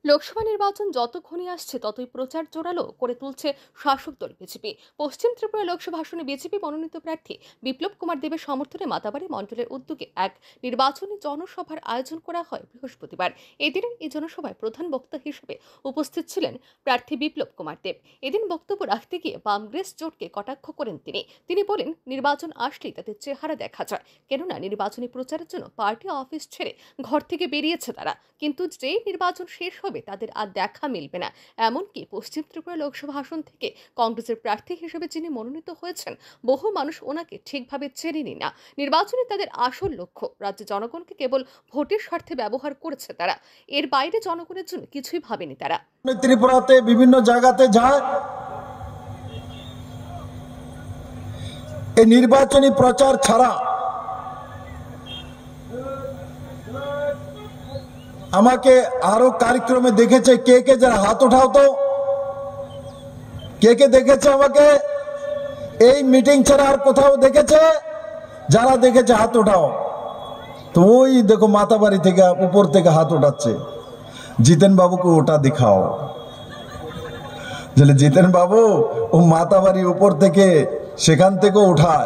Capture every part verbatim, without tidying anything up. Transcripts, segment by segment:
লোকসভা নির্বাচন যত ঘনিয়ে আসছে ততই প্রচার জোরালো করে তুলছে শাসক দল বিজেপি। পশ্চিম ত্রিপুরা লোকসভা আসনে বিজেপি মনোনীত প্রার্থী বিপ্লব কুমার দেবের সমর্থনে মাতাবাড়ি মণ্ডলের উদ্যোগে এক নির্বাচনী জনসভার আয়োজন করা হয় বৃহস্পতিবার। এদিনের এই জনসভায় প্রধান বক্তা হিসেবে উপস্থিত ছিলেন প্রার্থী বিপ্লব কুমার দেব। এদিন বক্তব্য রাখতে গিয়ে বামগ্রেস জোটকে কটাক্ষ করেন তিনি তিনি বলেন, নির্বাচন আসলেই তাদের চেহারা দেখা যায়, কেননা নির্বাচনী প্রচারের জন্য পার্টি অফিস ছেড়ে ঘর থেকে বেরিয়েছে তারা, কিন্তু যেই নির্বাচন শেষ হবে তাদের আর দেখা মিলবে না। এমনকি পশ্চিম ত্রিপুরা লোকসভা আসন থেকে কংগ্রেসের প্রার্থী হিসেবে যিনি মনোনীত হয়েছেন, বহু মানুষ ওনাকে ঠিকভাবে চেনেনি না। নির্বাচনে তাদের আসল লক্ষ্য রাজ্যের জনগণকে কেবল ভোটের স্বার্থে ব্যবহার করেছে তারা, এর বাইরে জনগণের জন্য কিছুই ভাবেনি তারা। ত্রিপুরাতে বিভিন্ন জায়গাতে যায়, এই নির্বাচনী প্রচার ছাড়া আমাকে আরো কার্যক্রমে দেখেছে। কে কে যারা হাত উঠাও তো, কে কে দেখেছে আমাকে এই মিটিং ছাড়া আর কোথাও দেখেছে? যারা দেখেছে হাত উঠাও। তো ওই দেখো মাতাবাড়ি থেকে উপর থেকে হাত উঠাচ্ছে। জিতেন বাবুকে ওটা দেখাও। জিতেন বাবু ও মাতাবাড়ি উপর থেকে সেখান থেকে উঠায়।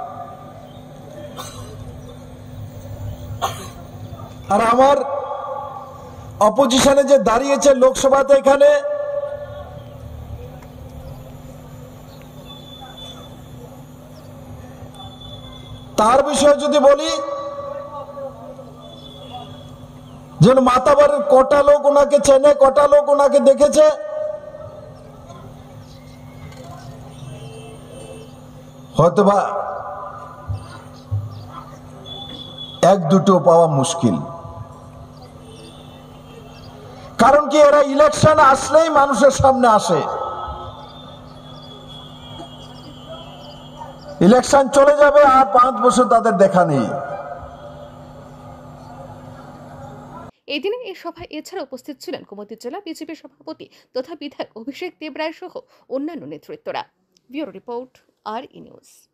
আর আমার অপোজিশনে যে দাঁড়িয়েছে লোকসভাতে, এখানে তার বিষয়ে যদি বলি, যেন মাতাবাড়ির কটা লোক ওনাকে চেনে, কটা লোক ওনাকে দেখেছে? হয়তোবা এক দুটো পাওয়া মুশকিল। কারণ কি, এরা ইলেকশন আসলেই মানুষের সামনে আসে, ইলেকশন চলে যাবে আর পাঁচ বছর তাদের দেখা নেই। এদিনে এই সভায় এছাড়া উপস্থিত ছিলেন কুমতি জেলা বিজেপি সভাপতি তথা বিধায়ক অভিষেক দেবরায় সহ অন্যান্য নেতৃত্বরা। ব্যুরো রিপোর্ট, আর ই নিউজ।